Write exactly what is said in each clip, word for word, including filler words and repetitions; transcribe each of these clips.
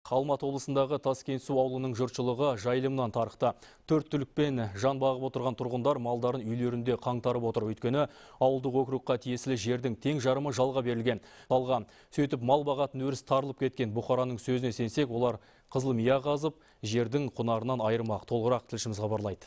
Алматы облысындағы Таскенсу ауылының жұртшылығы жайылымнан тарықты. Төрт түлікпен жан бағып отырған тұрғындар малдарын үйлерінде қаңтарып отыр. Өйткені ауылдық округқа тиесілі жердің тең жарымы жалға берілген. Алған сөйтіп мал бағатын өріс тарылып кеткен. Бұқараның сөзіне сенсек, олар қызыл мия қазып, жердің құнарынан айырмақ. Толығырақ тілшіміз хабарлайды.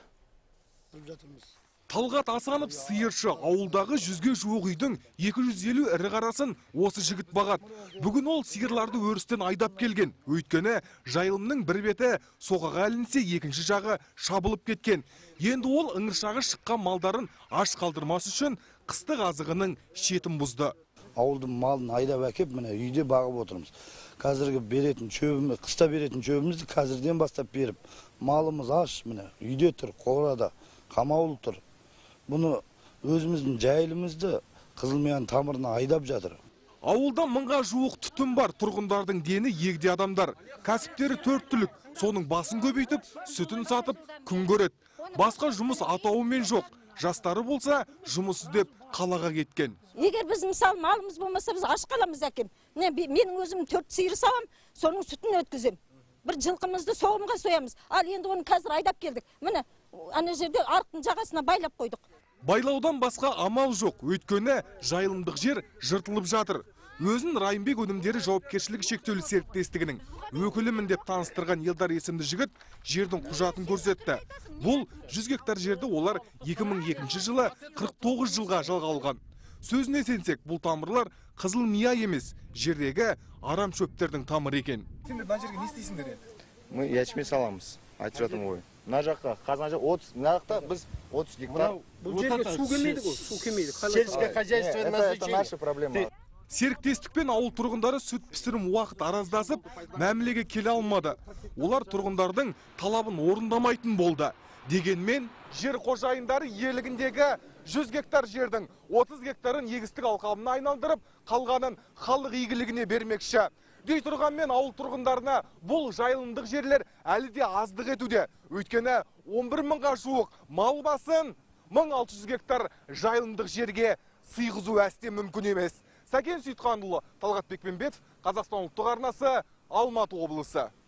Талғат Асанов сиыршы, ауылдағы жүзге жуық үйдің екі жүз елу ірі қарасын осы жігіт бағат. Бүгін ол сиырларды өрістен айдап келген. Өйткені жайылымның бір беті соқаға ілінсе, екінші жағы шабылып кеткен. Енді ол ыңыршағы шыққан малдарын аш қалдырмас үшін қыстық азығының шетін бұзды. Ауылдың малын айдап әкеп, міне үйде бағып отырмыз. Қазіргі беретін шөбіміз, қыста беретін шөбімізді қазірден бастап беріп, малымыз аш, міне үйде тұр, қорада, қамаулы тұр. Бұны өзіміздің жайылымызды қызылмияның тамырына айдап жатыр. Ауылда мыңға жуық түтін бар, тұрғындардың дені егде адамдар. Кәсіптері төрт түлік, соның басын көбейтіп, сүтін сатып, күн көреді. Басқа жұмыс атауымен жоқ. Жастары болса, жұмыс іздеп қалаға кеткен. Егер біз мысалы малымыз болмаса, біз аш қаламыз әкем. Менің өзім төрт сиыр сауам, соның сүтін өткізем. Бір жылқымызды соғымға соямыз. Ал енді оны қазір айдап келдік. Міне, ана жерде арықтың жағасына байлап қойдық. Байлаудан басқа амал жоқ. Өйткені жайылымдық жер жыртылып жатыр. Өзін Райымбек өнімдері жауапкершілігі шектеулі серіктестігінің өкілімін деп таныстырған Елдар есімді жігіт жердің құжатын көрсетті. Бұл жүз гектар жерді олар екі мың екінші жылы қырық тоғыз жылға жалға алған. Сөзіне сенсек, бұл тамырлар қызыл мия емес, жердегі арам шөптердің тамыры екен. Сендер мына жерге не істейсіңдер енді? Мы ячмень саламыз, айтып жатырмын ғой. Мына жаққа қазан жақ отыз, мына жақта біз отыз гектар. Бұл жерге су келмейді ғой, су келмейді. Сельское хозяйство, это наша проблема. Серіктестікпен ауыл тұрғындары сүт пісірім уақыт араздасып, мәмілеге келе алмады. Олар тұрғындардың талабын орындамайтын болды. Дегенмен, жер қожайындары иелігіндегі жүз гектар жердің отыз гектарын егістік алқабына айналдырып, қалғанын халық игілігіне бермекші. Дей тұрғанмен ауыл тұрғындарына бұл жайылымдық жерлер әлі де аздық етуде. Өйткені он бір мыңға жуық мал басын мың алты жүз гектар жайылымдық жерге сыйғызу әсте мүмкін емес. Сәкен Сейітханұлы, Талғат Бекпенбетов, Қазақстан ұлттық арнасы, Алматы облысы.